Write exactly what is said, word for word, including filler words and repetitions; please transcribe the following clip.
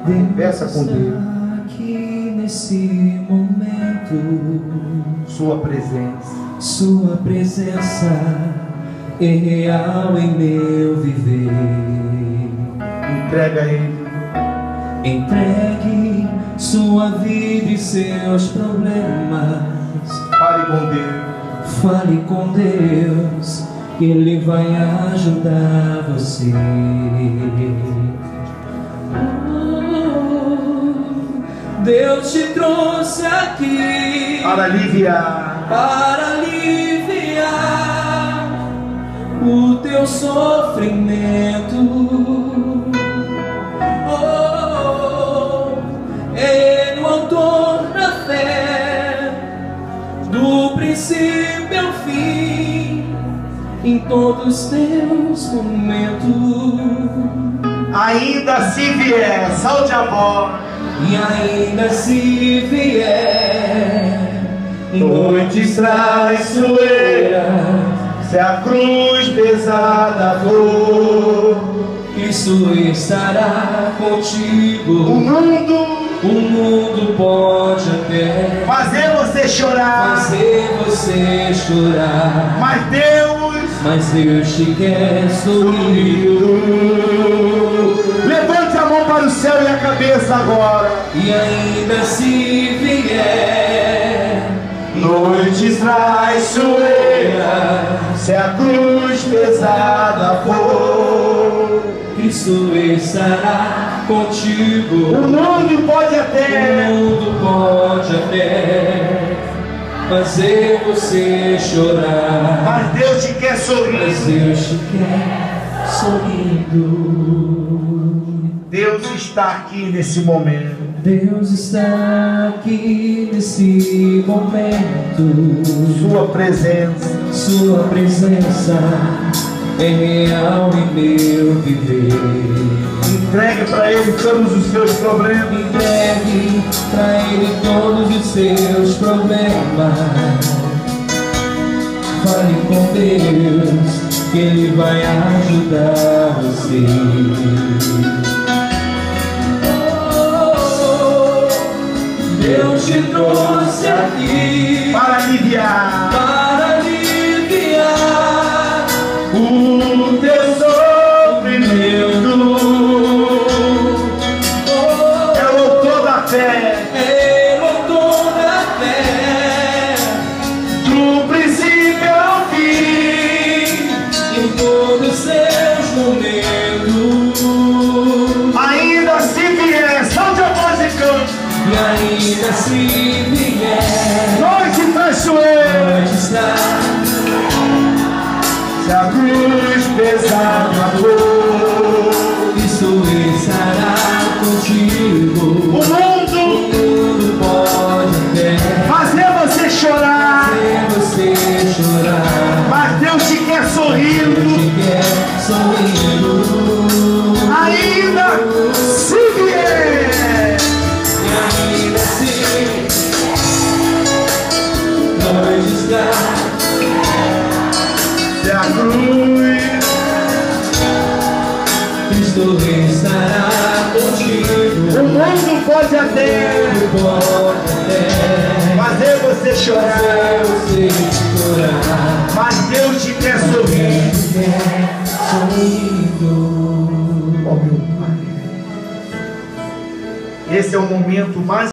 Conversa com Deus. Aqui nesse momento, Sua presença, Sua presença é real em meu viver. entrega a Ele. Entregue sua vida e seus problemas. Fale com Deus. Fale com Deus, que Ele vai ajudar você. Deus te trouxe aqui Para aliviar, para aliviar o teu sofrimento. Oh, Ele é o autor da fé, do princípio ao fim, em todos os teus momentos. ainda se vier, saúde a voz. E ainda se vier noites traiçoeiras, Se a cruz pesada for, Cristo estará o contigo. mundo O mundo pode até fazer você chorar, fazer você chorar, mas Deus mas Deus te quer sorrindo. levante a mão para o céu e a cabeça agora. E ainda se vier Noites traiçoeiras, se a cruz pesada for, Cristo estará contigo. o mundo pode O até, mundo pode até fazer você chorar, mas Deus te quer mas sorrir. Deus te quer sorrindo. Deus está aqui nesse momento. Deus está aqui nesse momento. Sua presença, Sua presença é real em meu viver. entregue para Ele todos os seus problemas. Entregue pra Ele todos os seus problemas. Fale com Deus, que Ele vai ajudar você. Oh, Deus te trouxe aqui Para aliviar para aliviar o teu sofrimento, é o autor da fé, é o autor da fé, do princípio ao fim, em todos os seus momentos. ainda se vier, saúde a voz e canto, E ainda se vier noite traiçoeira, noites se a cruz pesada for, Cristo estará contigo. o mundo O mundo pode até fazer você chorar, fazer você chorar, mas Deus te quer Deus sorrindo. te quer sorrindo. Ainda se vier, E ainda assim noites se a cruz Cristo estará contigo. o mundo pode até Pode até fazer você chorar, fazer você chorar, mas Deus te quer sorrir. sorrindo. Oh, meu Pai, esse é o momento mais